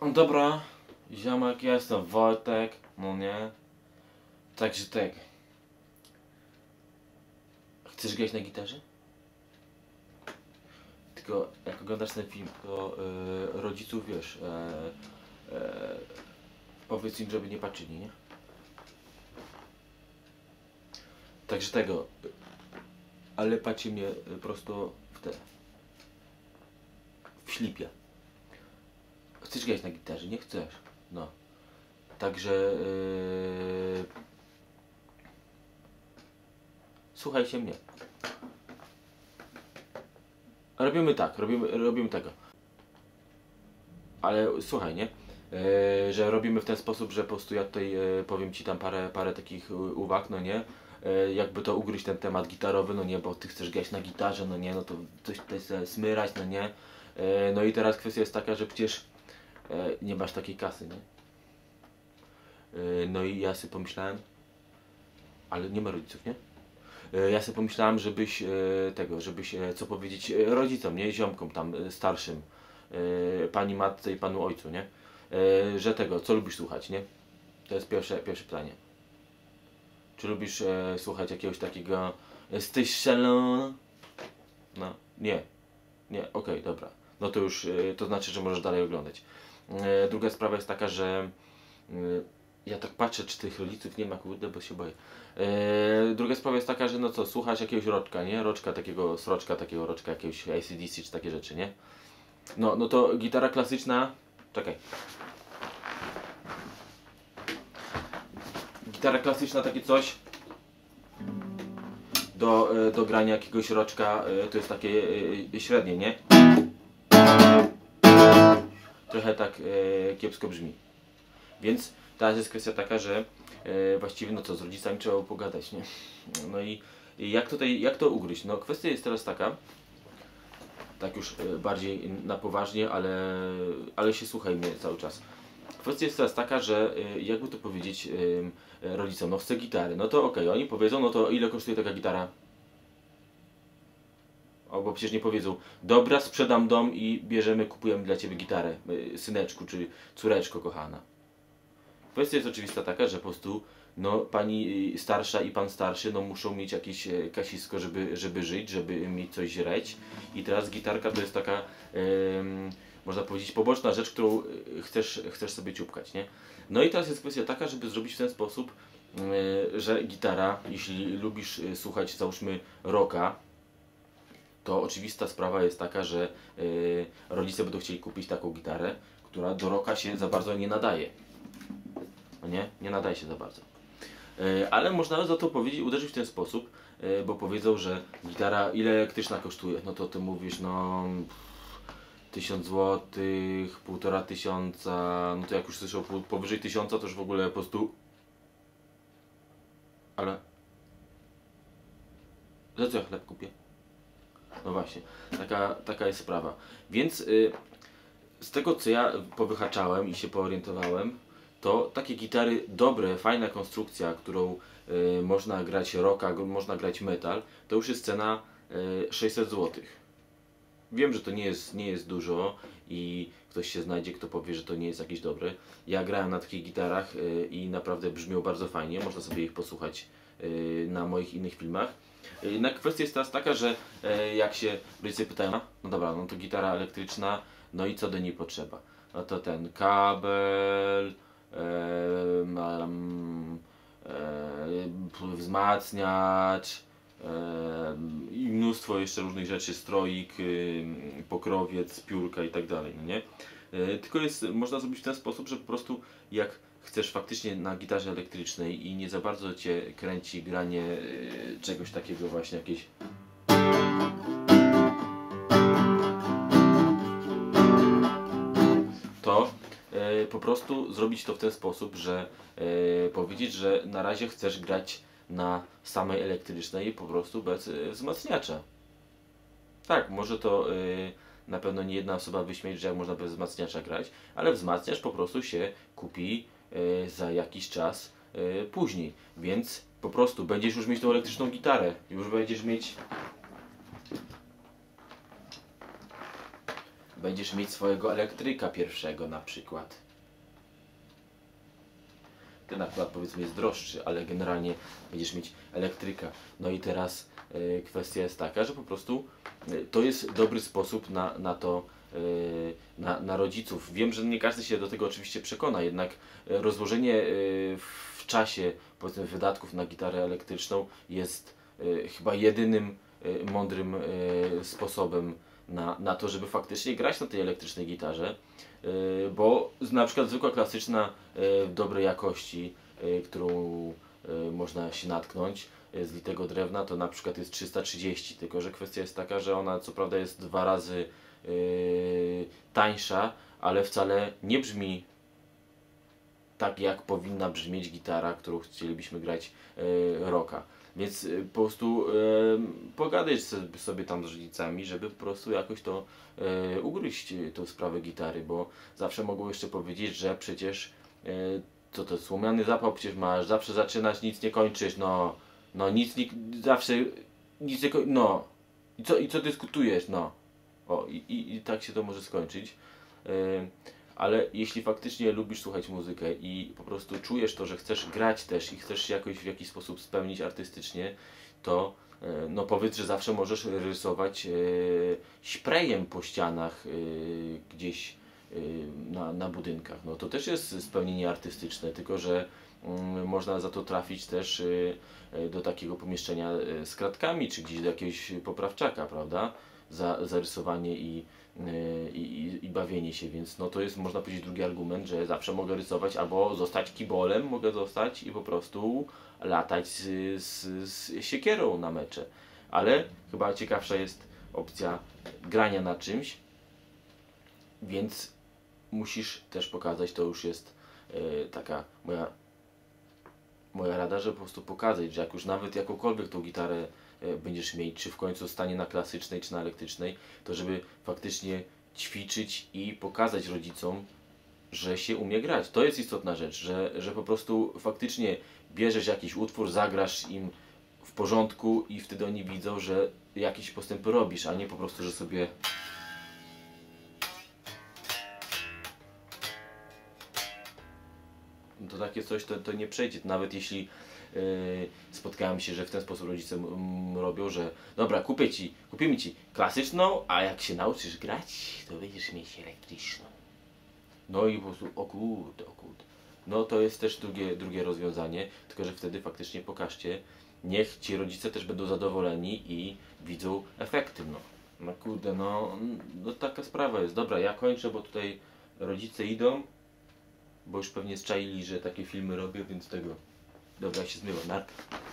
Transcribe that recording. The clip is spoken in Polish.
No dobra, ziomek, ja jestem Wojtek, no nie? Także tak. Chcesz grać na gitarze? Tylko jak oglądasz ten film, to rodziców wiesz, powiedz im, żeby nie patrzyli, nie? Także tego, ale patrzcie mnie prosto w ślipie. Chcesz grać na gitarze? Nie chcesz? No. Także słuchajcie mnie. Robimy tak, robimy tego. Ale słuchaj, nie? Że robimy w ten sposób, że po prostu ja tutaj powiem Ci tam parę takich uwag, no nie? Jakby to ugryźć ten temat gitarowy, no nie, bo Ty chcesz grać na gitarze, no nie, no to coś tutaj sobie smyrać, no nie? No i teraz kwestia jest taka, że przecież nie masz takiej kasy, nie? No i ja sobie pomyślałem, ale nie ma rodziców, nie? Ja sobie pomyślałem, żebyś co powiedzieć rodzicom, nie? Ziomkom tam starszym, pani matce i panu ojcu, nie? Że tego, co lubisz słuchać, nie? To jest pierwsze pytanie. Czy lubisz słuchać jakiegoś takiego jesteś szalona? No, nie. Nie, okej, dobra. No to już, to znaczy, że możesz dalej oglądać. Druga sprawa jest taka, że ja tak patrzę, czy tych rodziców nie ma, kurde, bo się boję. Druga sprawa jest taka, że no co, słuchasz jakiegoś roczka, nie? Roczka takiego, sroczka takiego roczka, jakiegoś AC/DC czy takie rzeczy, nie? No to gitara klasyczna, czekaj. Gitara klasyczna, takie coś do grania jakiegoś roczka, to jest takie średnie, nie? Trochę tak kiepsko brzmi. Więc teraz jest kwestia taka, że właściwie no co, z rodzicami trzeba pogadać, nie? No i jak to ugryźć? No kwestia jest teraz taka, tak już bardziej na poważnie, ale się słuchaj mnie cały czas. Kwestia jest teraz taka, że jakby to powiedzieć rodzicom, no chcę gitary, no to okej, oni powiedzą, no to ile kosztuje taka gitara? Albo przecież nie powiedzą, dobra, sprzedam dom i kupujemy dla Ciebie gitarę, syneczku czy córeczko kochana. Kwestia jest oczywista taka, że po prostu no, pani starsza i pan starszy no, muszą mieć jakieś kasisko, żeby żyć, żeby mieć coś żreć. I teraz gitarka to jest taka, można powiedzieć, poboczna rzecz, którą chcesz sobie ciupkać, nie? No i teraz jest kwestia taka, żeby zrobić w ten sposób, że gitara, jeśli lubisz słuchać, załóżmy, rocka, to oczywista sprawa jest taka, że rodzice będą chcieli kupić taką gitarę, która do rocka się za bardzo nie nadaje. No nie? Nie nadaje się za bardzo. Ale można za to powiedzieć, uderzyć w ten sposób, bo powiedzą, że gitara ile elektryczna kosztuje. No to ty mówisz, no 1000 zł, 1500, no to jak już słyszał powyżej 1000, to już w ogóle po prostu... Ale... Za co ja chleb kupię? No właśnie, taka jest sprawa. Więc z tego co ja powyhaczałem i się poorientowałem, to takie gitary dobre, fajna konstrukcja, którą można grać rocka, można grać metal, to już jest cena 600 zł. Wiem, że to nie jest dużo i ktoś się znajdzie, kto powie, że to nie jest jakiś dobry. Ja grałem na takich gitarach i naprawdę brzmią bardzo fajnie, można sobie ich posłuchać na moich innych filmach. Na kwestia jest teraz taka, że jak się ludzie pytają, no dobra, no to gitara elektryczna, no i co do niej potrzeba? No to ten kabel, wzmacniacz i mnóstwo jeszcze różnych rzeczy, stroik, pokrowiec, piórka i tak dalej, no nie? Tylko można zrobić w ten sposób, że po prostu jak chcesz faktycznie na gitarze elektrycznej i nie za bardzo Cię kręci granie czegoś takiego właśnie, jakieś to po prostu zrobić to w ten sposób, że powiedzieć, że na razie chcesz grać na samej elektrycznej po prostu bez wzmacniacza. Tak, może to na pewno nie jedna osoba wyśmieć, że jak można bez wzmacniacza grać, ale wzmacniacz po prostu się kupi za jakiś czas później, więc po prostu będziesz już mieć tą elektryczną gitarę, już będziesz mieć będziesz mieć swojego elektryka pierwszego na przykład. Ten akurat powiedzmy jest droższy, ale generalnie będziesz mieć elektryka. No i teraz kwestia jest taka, że po prostu to jest dobry sposób na to, na rodziców. Wiem, że nie każdy się do tego oczywiście przekona, jednak rozłożenie w czasie powiedzmy wydatków na gitarę elektryczną jest chyba jedynym mądrym sposobem na to, żeby faktycznie grać na tej elektrycznej gitarze, bo na przykład zwykła klasyczna dobrej jakości, którą można się natknąć z litego drewna, to na przykład jest 330, tylko że kwestia jest taka, że ona co prawda jest 2 razy tańsza, ale wcale nie brzmi tak, jak powinna brzmieć gitara, którą chcielibyśmy grać rocka. Więc po prostu pogadaj sobie tam z rodzicami, żeby po prostu jakoś to ugryźć tą sprawę gitary, bo zawsze mogą jeszcze powiedzieć, że przecież co to słomiany zapał przecież masz, zawsze zaczynasz, nic nie kończysz, no nic nie, zawsze nic nie no i co dyskutujesz, no. O, i tak się to może skończyć. Ale jeśli faktycznie lubisz słuchać muzykę i po prostu czujesz to, że chcesz grać też i chcesz się jakoś w jakiś sposób spełnić artystycznie, to no powiedz, że zawsze możesz rysować sprayem po ścianach gdzieś na budynkach. No to też jest spełnienie artystyczne, tylko że można za to trafić też do takiego pomieszczenia z kratkami, czy gdzieś do jakiegoś poprawczaka, prawda? Za rysowanie i bawienie się, więc no to jest, można powiedzieć, drugi argument, że zawsze mogę rysować albo zostać kibolem, mogę zostać i po prostu latać z siekierą na mecze. Ale chyba ciekawsza jest opcja grania na czymś, więc musisz też pokazać, to już jest taka moja rada, żeby po prostu pokazać, że jak już nawet jakąkolwiek tą gitarę będziesz mieć, czy w końcu stanie na klasycznej, czy na elektrycznej, to żeby faktycznie ćwiczyć i pokazać rodzicom, że się umie grać. To jest istotna rzecz, że po prostu faktycznie bierzesz jakiś utwór, zagrasz im w porządku i wtedy oni widzą, że jakieś postępy robisz, a nie po prostu, że sobie to takie coś to nie przejdzie, nawet jeśli spotkałem się, że w ten sposób rodzice robią, że dobra, kupimy ci klasyczną, a jak się nauczysz grać, to będziesz mieć elektryczną. No i po prostu o kurde. No to jest też drugie rozwiązanie, tylko że wtedy faktycznie pokażcie, niech ci rodzice też będą zadowoleni i widzą efekty. No kurde, no taka sprawa jest. Dobra, ja kończę, bo tutaj rodzice idą, bo już pewnie zczaili, że takie filmy robię, więc tego. Dobra, ja się zmywam, narka.